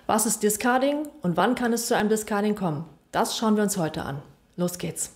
Was ist Discarding und wann kann es zu einem Discarding kommen? Das schauen wir uns heute an. Los geht's!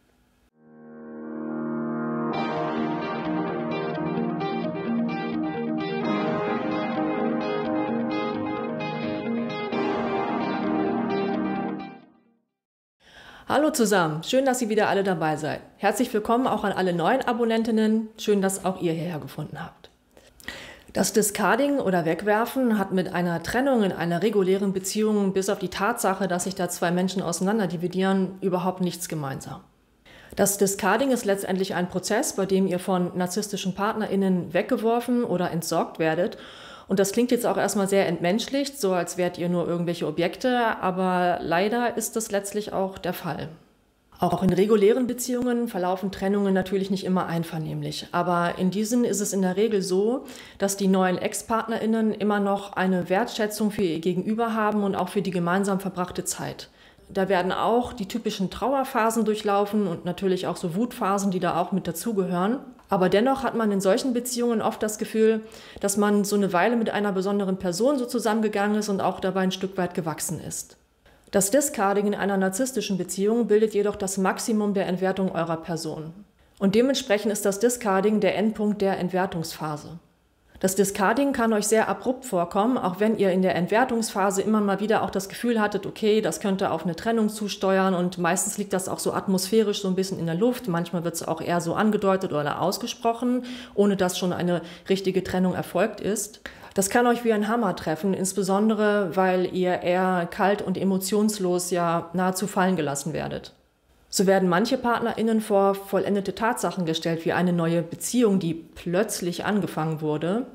Hallo zusammen, schön, dass ihr wieder alle dabei seid. Herzlich willkommen auch an alle neuen Abonnentinnen, schön, dass auch ihr hierher gefunden habt. Das Discarding oder Wegwerfen hat mit einer Trennung in einer regulären Beziehung bis auf die Tatsache, dass sich da zwei Menschen auseinanderdividieren, überhaupt nichts gemeinsam. Das Discarding ist letztendlich ein Prozess, bei dem ihr von narzisstischen PartnerInnen weggeworfen oder entsorgt werdet. Und das klingt jetzt auch erstmal sehr entmenschlicht, so als wärt ihr nur irgendwelche Objekte, aber leider ist das letztlich auch der Fall. Auch in regulären Beziehungen verlaufen Trennungen natürlich nicht immer einvernehmlich, aber in diesen ist es in der Regel so, dass die neuen Ex-PartnerInnen immer noch eine Wertschätzung für ihr Gegenüber haben und auch für die gemeinsam verbrachte Zeit. Da werden auch die typischen Trauerphasen durchlaufen und natürlich auch so Wutphasen, die da auch mit dazugehören. Aber dennoch hat man in solchen Beziehungen oft das Gefühl, dass man so eine Weile mit einer besonderen Person so zusammengegangen ist und auch dabei ein Stück weit gewachsen ist. Das Discarding in einer narzisstischen Beziehung bildet jedoch das Maximum der Entwertung eurer Person. Und dementsprechend ist das Discarding der Endpunkt der Entwertungsphase. Das Discarding kann euch sehr abrupt vorkommen, auch wenn ihr in der Entwertungsphase immer mal wieder auch das Gefühl hattet, okay, das könnte auf eine Trennung zusteuern und meistens liegt das auch so atmosphärisch so ein bisschen in der Luft. Manchmal wird es auch eher so angedeutet oder ausgesprochen, ohne dass schon eine richtige Trennung erfolgt ist. Das kann euch wie ein Hammer treffen, insbesondere weil ihr eher kalt und emotionslos ja nahezu fallen gelassen werdet. So werden manche PartnerInnen vor vollendete Tatsachen gestellt, wie eine neue Beziehung, die plötzlich angefangen wurde.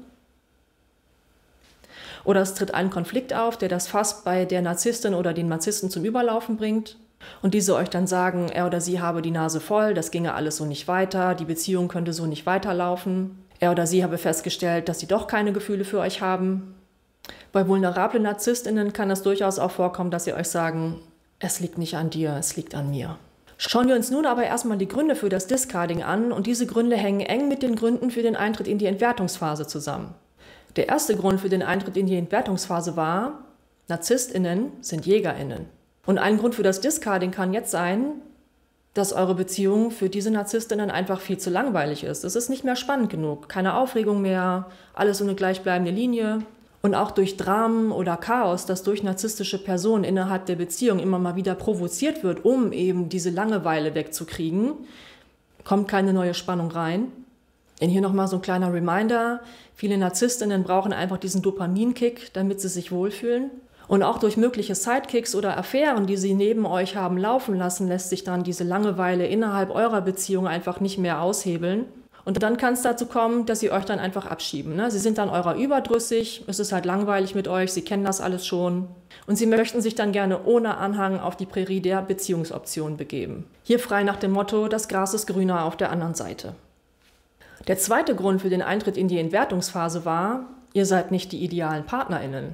Oder es tritt ein Konflikt auf, der das Fass bei der Narzisstin oder den Narzissten zum Überlaufen bringt. Und diese euch dann sagen, er oder sie habe die Nase voll, das ginge alles so nicht weiter, die Beziehung könnte so nicht weiterlaufen. Er oder sie habe festgestellt, dass sie doch keine Gefühle für euch haben. Bei vulnerablen NarzisstInnen kann es durchaus auch vorkommen, dass sie euch sagen, es liegt nicht an dir, es liegt an mir. Schauen wir uns nun aber erstmal die Gründe für das Discarding an und diese Gründe hängen eng mit den Gründen für den Eintritt in die Entwertungsphase zusammen. Der erste Grund für den Eintritt in die Entwertungsphase war, NarzisstInnen sind JägerInnen. Und ein Grund für das Discarding kann jetzt sein, dass eure Beziehung für diese NarzisstInnen einfach viel zu langweilig ist. Es ist nicht mehr spannend genug, keine Aufregung mehr, alles so eine gleichbleibende Linie. Und auch durch Dramen oder Chaos, das durch narzisstische Personen innerhalb der Beziehung immer mal wieder provoziert wird, um eben diese Langeweile wegzukriegen, kommt keine neue Spannung rein. Und hier nochmal so ein kleiner Reminder, viele NarzisstInnen brauchen einfach diesen Dopaminkick, damit sie sich wohlfühlen. Und auch durch mögliche Sidekicks oder Affären, die sie neben euch haben laufen lassen, lässt sich dann diese Langeweile innerhalb eurer Beziehung einfach nicht mehr aushebeln. Und dann kann es dazu kommen, dass sie euch dann einfach abschieben. Ne? Sie sind dann eurer überdrüssig, es ist halt langweilig mit euch, sie kennen das alles schon. Und sie möchten sich dann gerne ohne Anhang auf die Prärie der Beziehungsoption begeben. Hier frei nach dem Motto, das Gras ist grüner auf der anderen Seite. Der zweite Grund für den Eintritt in die Entwertungsphase war, ihr seid nicht die idealen PartnerInnen.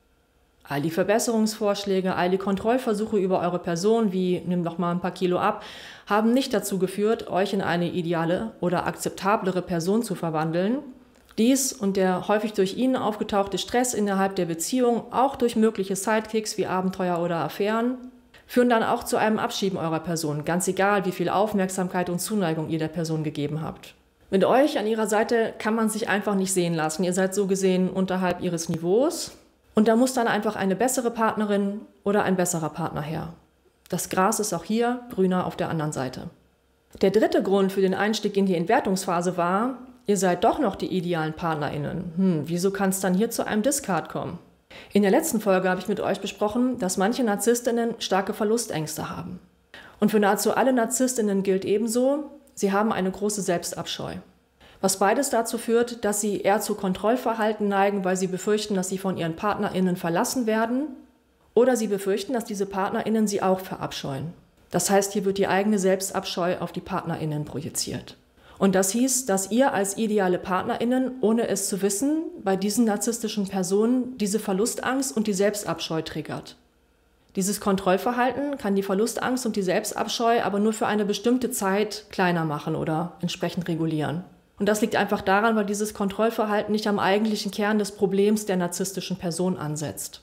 All die Verbesserungsvorschläge, all die Kontrollversuche über eure Person, wie nimm doch mal ein paar Kilo ab, haben nicht dazu geführt, euch in eine ideale oder akzeptablere Person zu verwandeln. Dies und der häufig durch ihn aufgetauchte Stress innerhalb der Beziehung, auch durch mögliche Sidekicks wie Abenteuer oder Affären, führen dann auch zu einem Abschieben eurer Person, ganz egal, wie viel Aufmerksamkeit und Zuneigung ihr der Person gegeben habt. Mit euch an ihrer Seite kann man sich einfach nicht sehen lassen. Ihr seid so gesehen unterhalb ihres Niveaus. Und da muss dann einfach eine bessere Partnerin oder ein besserer Partner her. Das Gras ist auch hier grüner auf der anderen Seite. Der dritte Grund für den Einstieg in die Entwertungsphase war, ihr seid doch noch die idealen PartnerInnen. Wieso kann es dann hier zu einem Discard kommen? In der letzten Folge habe ich mit euch besprochen, dass manche NarzisstInnen starke Verlustängste haben. Und für nahezu alle NarzisstInnen gilt ebenso, sie haben eine große Selbstabscheu. Was beides dazu führt, dass sie eher zu Kontrollverhalten neigen, weil sie befürchten, dass sie von ihren PartnerInnen verlassen werden, oder sie befürchten, dass diese PartnerInnen sie auch verabscheuen. Das heißt, hier wird die eigene Selbstabscheu auf die PartnerInnen projiziert. Und das hieß, dass ihr als ideale PartnerInnen, ohne es zu wissen, bei diesen narzisstischen Personen diese Verlustangst und die Selbstabscheu triggert. Dieses Kontrollverhalten kann die Verlustangst und die Selbstabscheu aber nur für eine bestimmte Zeit kleiner machen oder entsprechend regulieren. Und das liegt einfach daran, weil dieses Kontrollverhalten nicht am eigentlichen Kern des Problems der narzisstischen Person ansetzt.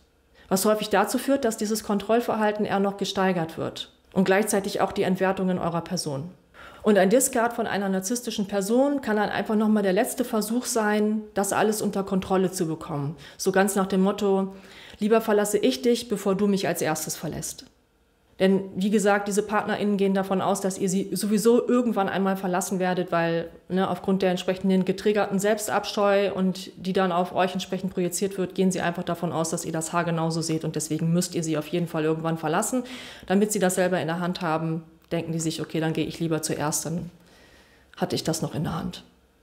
Was häufig dazu führt, dass dieses Kontrollverhalten eher noch gesteigert wird und gleichzeitig auch die Entwertung in eurer Person. Und ein Discard von einer narzisstischen Person kann dann einfach nochmal der letzte Versuch sein, das alles unter Kontrolle zu bekommen. So ganz nach dem Motto, lieber verlasse ich dich, bevor du mich als erstes verlässt. Denn wie gesagt, diese PartnerInnen gehen davon aus, dass ihr sie sowieso irgendwann einmal verlassen werdet, weil aufgrund der entsprechenden getriggerten Selbstabscheu und die dann auf euch entsprechend projiziert wird, gehen sie einfach davon aus, dass ihr das haargenau so seht und deswegen müsst ihr sie auf jeden Fall irgendwann verlassen. Damit sie das selber in der Hand haben, denken die sich, okay, dann gehe ich lieber zuerst, dann hatte ich das noch in der Hand.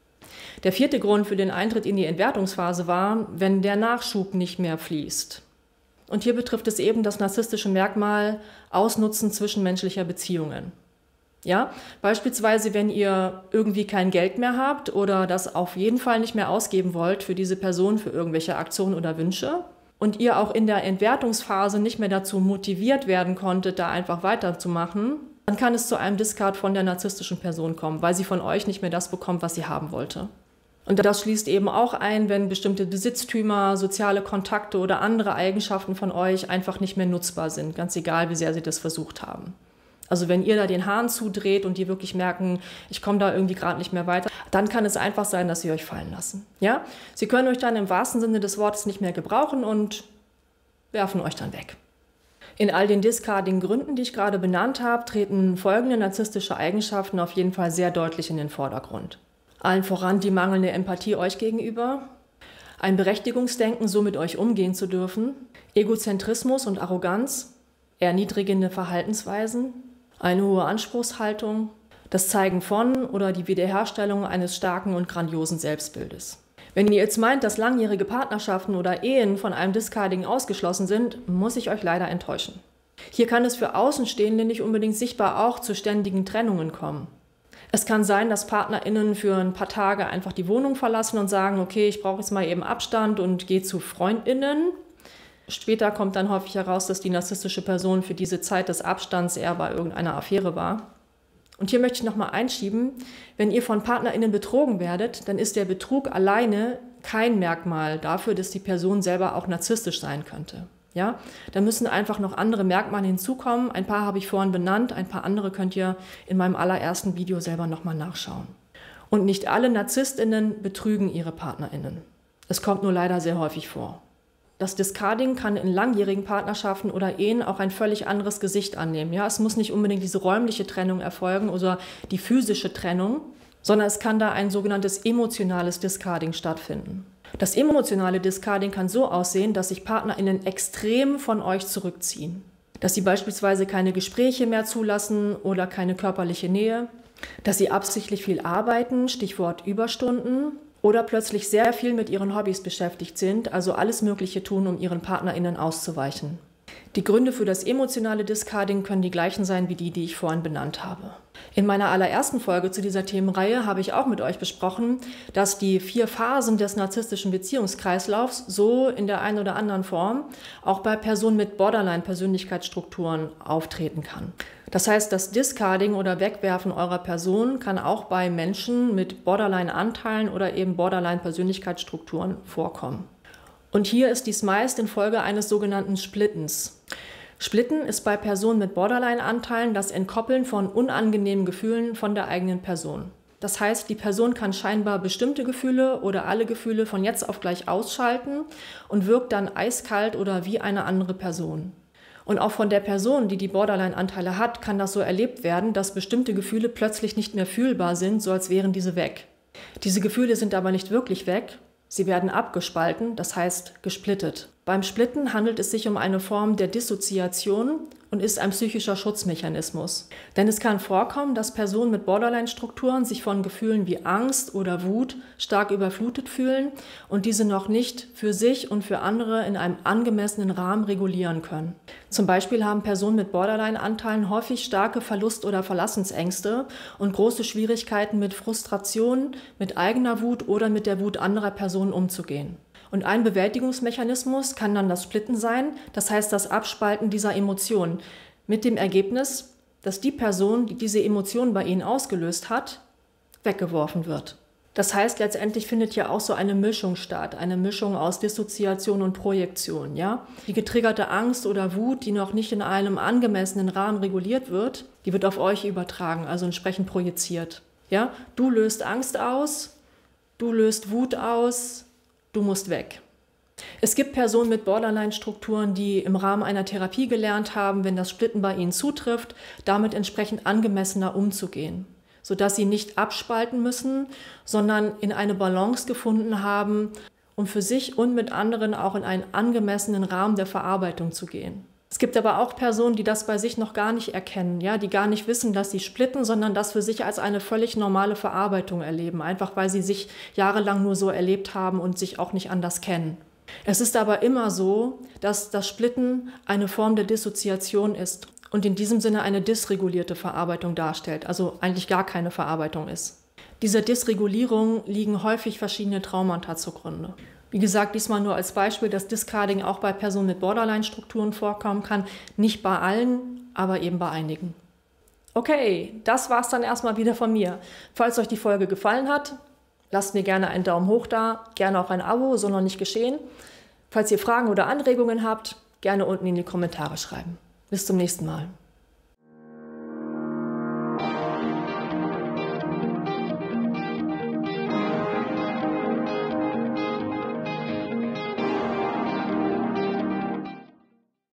Der vierte Grund für den Eintritt in die Entwertungsphase war, wenn der Nachschub nicht mehr fließt. Und hier betrifft es eben das narzisstische Merkmal Ausnutzen zwischenmenschlicher Beziehungen. Ja, beispielsweise, wenn ihr irgendwie kein Geld mehr habt oder das auf jeden Fall nicht mehr ausgeben wollt für diese Person, für irgendwelche Aktionen oder Wünsche und ihr auch in der Entwertungsphase nicht mehr dazu motiviert werden konntet, da einfach weiterzumachen, dann kann es zu einem Discard von der narzisstischen Person kommen, weil sie von euch nicht mehr das bekommt, was sie haben wollte. Und das schließt eben auch ein, wenn bestimmte Besitztümer, soziale Kontakte oder andere Eigenschaften von euch einfach nicht mehr nutzbar sind, ganz egal, wie sehr sie das versucht haben. Also wenn ihr da den Hahn zudreht und die wirklich merken, ich komme da irgendwie gerade nicht mehr weiter, dann kann es einfach sein, dass sie euch fallen lassen. Ja? Sie können euch dann im wahrsten Sinne des Wortes nicht mehr gebrauchen und werfen euch dann weg. In all den Discarding-Gründen, die ich gerade benannt habe, treten folgende narzisstische Eigenschaften auf jeden Fall sehr deutlich in den Vordergrund. Allen voran die mangelnde Empathie euch gegenüber, ein Berechtigungsdenken, so mit euch umgehen zu dürfen, Egozentrismus und Arroganz, erniedrigende Verhaltensweisen, eine hohe Anspruchshaltung, das Zeigen von oder die Wiederherstellung eines starken und grandiosen Selbstbildes. Wenn ihr jetzt meint, dass langjährige Partnerschaften oder Ehen von einem Discarding ausgeschlossen sind, muss ich euch leider enttäuschen. Hier kann es für Außenstehende nicht unbedingt sichtbar auch zu ständigen Trennungen kommen. Es kann sein, dass PartnerInnen für ein paar Tage einfach die Wohnung verlassen und sagen, okay, ich brauche jetzt mal eben Abstand und gehe zu FreundInnen. Später kommt dann häufig heraus, dass die narzisstische Person für diese Zeit des Abstands eher bei irgendeiner Affäre war. Und hier möchte ich nochmal einschieben, wenn ihr von PartnerInnen betrogen werdet, dann ist der Betrug alleine kein Merkmal dafür, dass die Person selber auch narzisstisch sein könnte. Ja? Da müssen einfach noch andere Merkmale hinzukommen. Ein paar habe ich vorhin benannt, ein paar andere könnt ihr in meinem allerersten Video selber nochmal nachschauen. Und nicht alle NarzisstInnen betrügen ihre PartnerInnen. Es kommt nur leider sehr häufig vor. Das Discarding kann in langjährigen Partnerschaften oder Ehen auch ein völlig anderes Gesicht annehmen. Ja, es muss nicht unbedingt diese räumliche Trennung erfolgen oder die physische Trennung, sondern es kann da ein sogenanntes emotionales Discarding stattfinden. Das emotionale Discarding kann so aussehen, dass sich PartnerInnen extrem von euch zurückziehen. Dass sie beispielsweise keine Gespräche mehr zulassen oder keine körperliche Nähe, dass sie absichtlich viel arbeiten, Stichwort Überstunden, oder plötzlich sehr viel mit ihren Hobbys beschäftigt sind, also alles Mögliche tun, um ihren PartnerInnen auszuweichen. Die Gründe für das emotionale Discarding können die gleichen sein wie die ich vorhin benannt habe. In meiner allerersten Folge zu dieser Themenreihe habe ich auch mit euch besprochen, dass die 4 Phasen des narzisstischen Beziehungskreislaufs so in der einen oder anderen Form auch bei Personen mit Borderline-Persönlichkeitsstrukturen auftreten kann. Das heißt, das Discarding oder Wegwerfen eurer Person kann auch bei Menschen mit Borderline-Anteilen oder eben Borderline-Persönlichkeitsstrukturen vorkommen. Und hier ist dies meist infolge eines sogenannten Splittens. Splitten ist bei Personen mit Borderline-Anteilen das Entkoppeln von unangenehmen Gefühlen von der eigenen Person. Das heißt, die Person kann scheinbar bestimmte Gefühle oder alle Gefühle von jetzt auf gleich ausschalten und wirkt dann eiskalt oder wie eine andere Person. Und auch von der Person, die die Borderline-Anteile hat, kann das so erlebt werden, dass bestimmte Gefühle plötzlich nicht mehr fühlbar sind, so als wären diese weg. Diese Gefühle sind aber nicht wirklich weg, sie werden abgespalten, das heißt gesplittet. Beim Splitten handelt es sich um eine Form der Dissoziation und ist ein psychischer Schutzmechanismus. Denn es kann vorkommen, dass Personen mit Borderline-Strukturen sich von Gefühlen wie Angst oder Wut stark überflutet fühlen und diese noch nicht für sich und für andere in einem angemessenen Rahmen regulieren können. Zum Beispiel haben Personen mit Borderline-Anteilen häufig starke Verlust- oder Verlassensängste und große Schwierigkeiten mit Frustration, mit eigener Wut oder mit der Wut anderer Personen umzugehen. Und ein Bewältigungsmechanismus kann dann das Splitten sein, das heißt das Abspalten dieser Emotionen, mit dem Ergebnis, dass die Person, die diese Emotionen bei Ihnen ausgelöst hat, weggeworfen wird. Das heißt, letztendlich findet ja auch so eine Mischung statt, eine Mischung aus Dissoziation und Projektion. Ja? Die getriggerte Angst oder Wut, die noch nicht in einem angemessenen Rahmen reguliert wird, die wird auf euch übertragen, also entsprechend projiziert. Ja? Du löst Angst aus, du löst Wut aus, du musst weg. Es gibt Personen mit Borderline-Strukturen, die im Rahmen einer Therapie gelernt haben, wenn das Splitten bei ihnen zutrifft, damit entsprechend angemessener umzugehen, sodass sie nicht abspalten müssen, sondern in eine Balance gefunden haben, um für sich und mit anderen auch in einen angemessenen Rahmen der Verarbeitung zu gehen. Es gibt aber auch Personen, die das bei sich noch gar nicht erkennen, ja, die gar nicht wissen, dass sie splitten, sondern das für sich als eine völlig normale Verarbeitung erleben, einfach weil sie sich jahrelang nur so erlebt haben und sich auch nicht anders kennen. Es ist aber immer so, dass das Splitten eine Form der Dissoziation ist und in diesem Sinne eine dysregulierte Verarbeitung darstellt, also eigentlich gar keine Verarbeitung ist. Dieser Dysregulierung liegen häufig verschiedene Traumata zugrunde. Wie gesagt, diesmal nur als Beispiel, dass Discarding auch bei Personen mit Borderline-Strukturen vorkommen kann. Nicht bei allen, aber eben bei einigen. Okay, das war's dann erstmal wieder von mir. Falls euch die Folge gefallen hat, lasst mir gerne einen Daumen hoch da, gerne auch ein Abo, so noch nicht geschehen. Falls ihr Fragen oder Anregungen habt, gerne unten in die Kommentare schreiben. Bis zum nächsten Mal.